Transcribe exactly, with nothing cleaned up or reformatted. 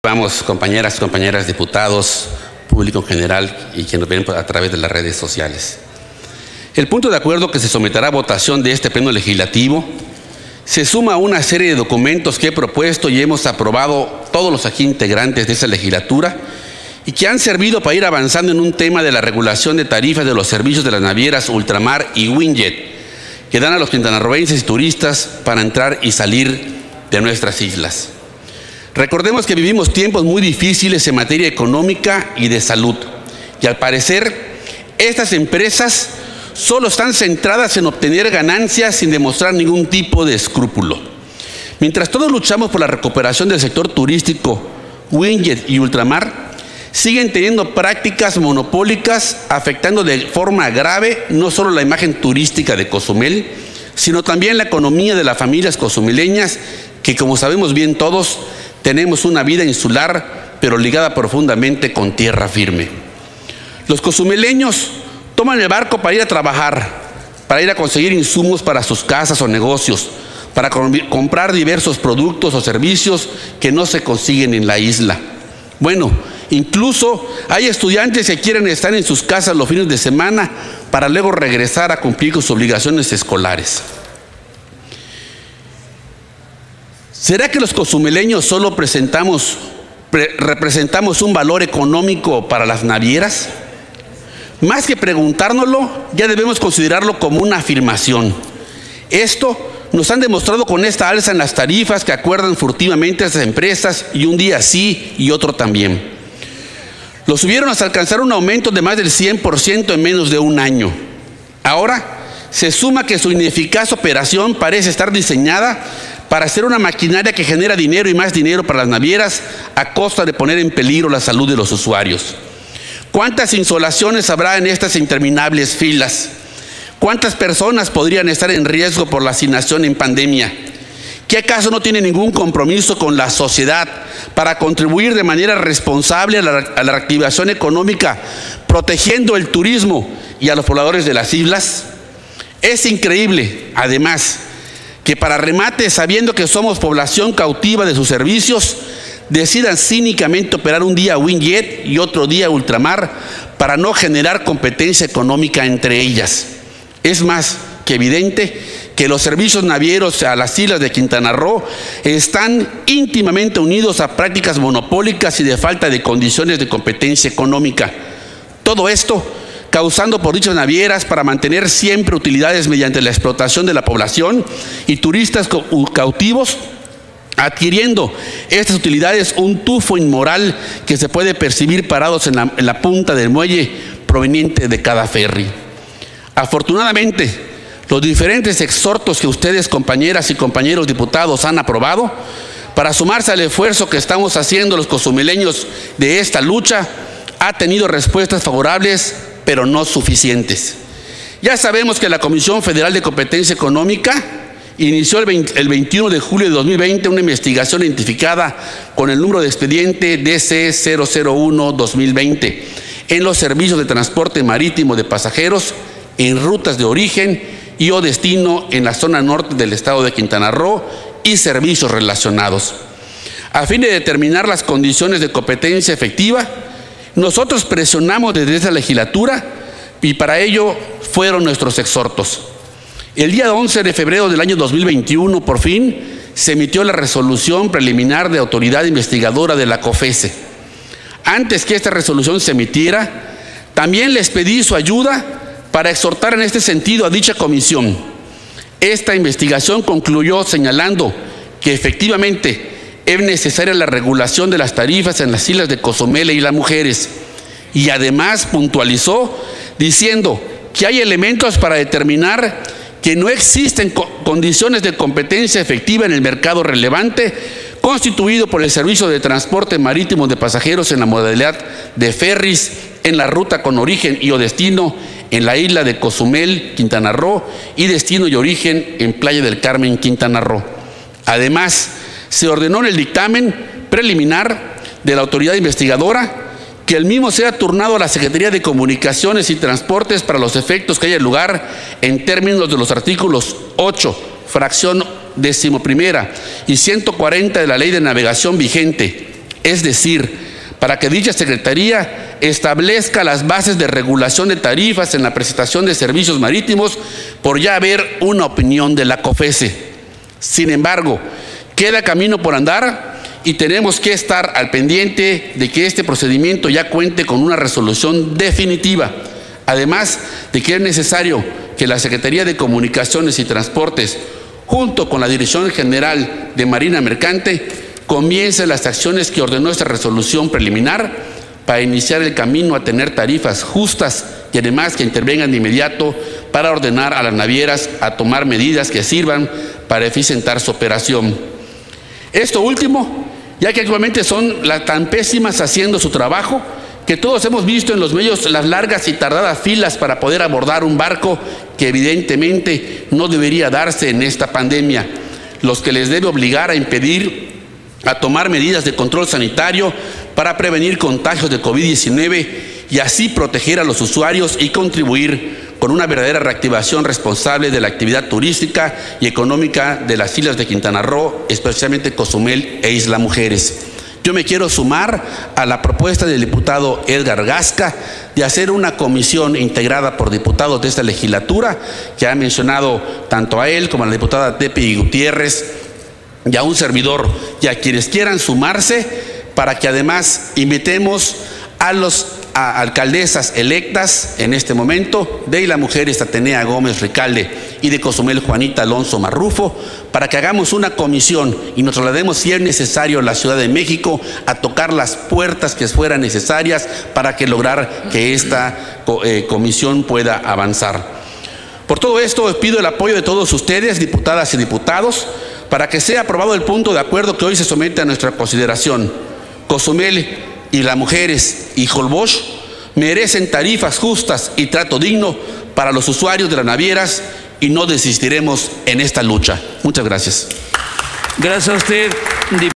participamos, compañeras y compañeras diputados, público en general y quienes nos ven a través de las redes sociales. El punto de acuerdo que se someterá a votación de este pleno legislativo se suma a una serie de documentos que he propuesto y hemos aprobado todos los aquí integrantes de esa legislatura y que han servido para ir avanzando en un tema de la regulación de tarifas de los servicios de las navieras Ultramar y Winjet, que dan a los quintanarroenses y turistas para entrar y salir de nuestras islas. Recordemos que vivimos tiempos muy difíciles en materia económica y de salud, y al parecer estas empresas solo están centradas en obtener ganancias sin demostrar ningún tipo de escrúpulo. Mientras todos luchamos por la recuperación del sector turístico, Winjet y Ultramar siguen teniendo prácticas monopólicas afectando de forma grave no solo la imagen turística de Cozumel, sino también la economía de las familias cozumeleñas que, como sabemos bien todos, tenemos una vida insular pero ligada profundamente con tierra firme. Los cozumeleños toman el barco para ir a trabajar, para ir a conseguir insumos para sus casas o negocios, para comprar diversos productos o servicios que no se consiguen en la isla. Bueno, incluso hay estudiantes que quieren estar en sus casas los fines de semana para luego regresar a cumplir con sus obligaciones escolares. ¿Será que los cozumeleños solo presentamos, pre- representamos un valor económico para las navieras? Más que preguntárnoslo, ya debemos considerarlo como una afirmación. Esto nos han demostrado con esta alza en las tarifas que acuerdan furtivamente estas empresas y un día sí y otro también. Lo subieron hasta alcanzar un aumento de más del cien por ciento en menos de un año. Ahora se suma que su ineficaz operación parece estar diseñada para ser una maquinaria que genera dinero y más dinero para las navieras a costa de poner en peligro la salud de los usuarios. ¿Cuántas insolaciones habrá en estas interminables filas? ¿Cuántas personas podrían estar en riesgo por la hacinación en pandemia? ¿Qué acaso no tiene ningún compromiso con la sociedad para contribuir de manera responsable a la, a la reactivación económica, protegiendo el turismo y a los pobladores de las islas? Es increíble, además, que para remate, sabiendo que somos población cautiva de sus servicios, decidan cínicamente operar un día Winjet y otro día Ultramar para no generar competencia económica entre ellas. Es más que evidente que los servicios navieros a las islas de Quintana Roo están íntimamente unidos a prácticas monopólicas y de falta de condiciones de competencia económica. Todo esto causando por dichas navieras para mantener siempre utilidades mediante la explotación de la población y turistas cautivos, adquiriendo estas utilidades un tufo inmoral que se puede percibir parados en la, en la punta del muelle proveniente de cada ferry. Afortunadamente, los diferentes exhortos que ustedes, compañeras y compañeros diputados, han aprobado para sumarse al esfuerzo que estamos haciendo los cozumeleños de esta lucha, ha tenido respuestas favorables, pero no suficientes. Ya sabemos que la Comisión Federal de Competencia Económica inició el, veinte, el veintiuno de julio de dos mil veinte una investigación identificada con el número de expediente D C cero cero uno guión dos mil veinte en los servicios de transporte marítimo de pasajeros en rutas de origen y o destino en la zona norte del estado de Quintana Roo y servicios relacionados. A fin de determinar las condiciones de competencia efectiva, nosotros presionamos desde esa legislatura y para ello fueron nuestros exhortos. El día once de febrero del año dos mil veintiuno, por fin, se emitió la resolución preliminar de autoridad investigadora de la COFESE. Antes que esta resolución se emitiera, también les pedí su ayuda para exhortar en este sentido a dicha comisión. Esta investigación concluyó señalando que efectivamente es necesaria la regulación de las tarifas en las islas de Cozumel y Las Mujeres, y además puntualizó diciendo que hay elementos para determinar que no existen co- condiciones de competencia efectiva en el mercado relevante constituido por el servicio de transporte marítimo de pasajeros en la modalidad de ferries en la ruta con origen y o destino en la isla de Cozumel, Quintana Roo, y destino y origen en Playa del Carmen, Quintana Roo. Además, se ordenó en el dictamen preliminar de la autoridad investigadora que el mismo sea turnado a la Secretaría de Comunicaciones y Transportes para los efectos que haya lugar en términos de los artículos ocho, fracción decimoprimera y ciento cuarenta de la Ley de Navegación vigente, Es decir, para que dicha Secretaría establezca las bases de regulación de tarifas en la prestación de servicios marítimos por ya haber una opinión de la COFESE. Sin embargo, queda camino por andar y tenemos que estar al pendiente de que este procedimiento ya cuente con una resolución definitiva. Además de que es necesario que la Secretaría de Comunicaciones y Transportes, junto con la Dirección General de Marina Mercante, comience las acciones que ordenó esta resolución preliminar para iniciar el camino a tener tarifas justas y además que intervengan de inmediato para ordenar a las navieras a tomar medidas que sirvan para eficientar su operación. Esto último, ya que actualmente son las tan pésimas haciendo su trabajo, que todos hemos visto en los medios las largas y tardadas filas para poder abordar un barco que evidentemente no debería darse en esta pandemia, los que les debe obligar a impedir, a tomar medidas de control sanitario para prevenir contagios de COVID diecinueve y así proteger a los usuarios y contribuir con una verdadera reactivación responsable de la actividad turística y económica de las islas de Quintana Roo, especialmente Cozumel e Isla Mujeres. Yo me quiero sumar a la propuesta del diputado Edgar Gasca de hacer una comisión integrada por diputados de esta legislatura, que ha mencionado tanto a él como a la diputada Tepi Gutiérrez y a un servidor, y a quienes quieran sumarse, para que además invitemos a los a alcaldesas electas en este momento de Isla Mujeres Atenea Gómez Ricalde y de Cozumel Juanita Alonso Marrufo, para que hagamos una comisión y nos traslademos, si es necesario, a la Ciudad de México a tocar las puertas que fueran necesarias para que lograr que esta eh, comisión pueda avanzar. Por todo esto, pido el apoyo de todos ustedes, diputadas y diputados, para que sea aprobado el punto de acuerdo que hoy se somete a nuestra consideración. Cozumel, Isla Mujeres y Holbox merecen tarifas justas y trato digno para los usuarios de las navieras y no desistiremos en esta lucha. Muchas gracias. Gracias a usted.